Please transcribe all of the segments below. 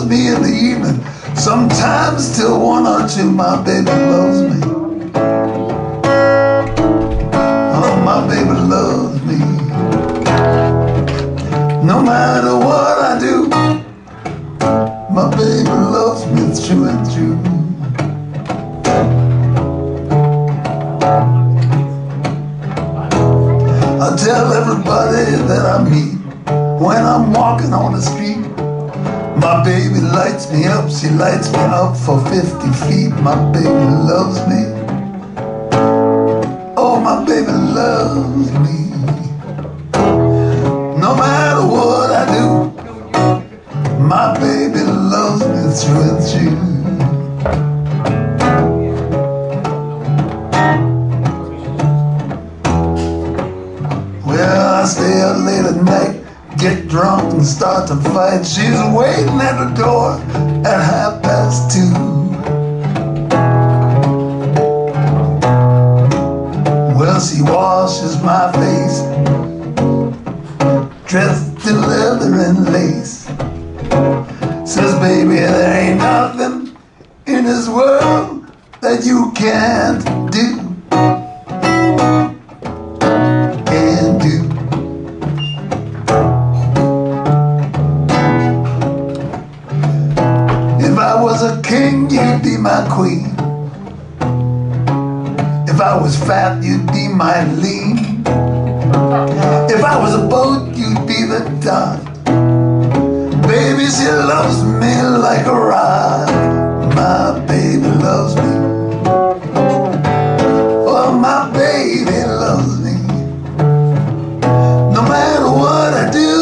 loves me in the evening, sometimes till 1 or 2. My baby loves me. Oh, my baby loves me. No matter what I do, my baby loves me through and through. I tell everybody that I meet when I'm walking on the street, my baby lights me up, she lights me up for 50 feet. My baby loves me. Oh, my baby loves me. No matter what I do, my baby loves me through and through. Well, I stay up late at night, get drunk and start to fight. She's waiting at the door at 2:30. Well, she washes my face, dressed in leather and lace. Says, baby, there ain't nothing in this world that you can't do. If I was a king, you'd be my queen. If I was fat, you'd be my lean. If I was a boat, you'd be the dock. Baby, she loves me like a rock. My baby loves me. Oh, my baby loves me. No matter what I do,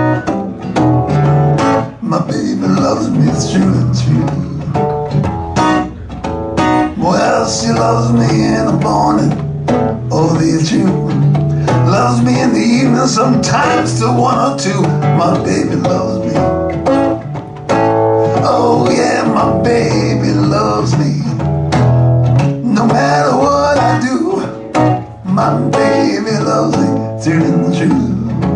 my baby loves me through and through. Well, she loves me in the morning, oh, the truth. Loves me in the evening, sometimes till 1 or 2. My baby loves me. Oh yeah, my baby loves me. No matter what I do, my baby loves me through and through.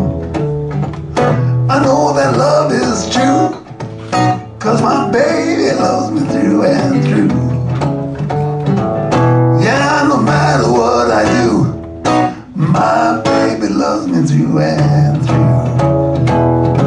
I know that love is true, 'cause my baby loves me through and through. Yeah, no matter what I do, my baby loves me through and through.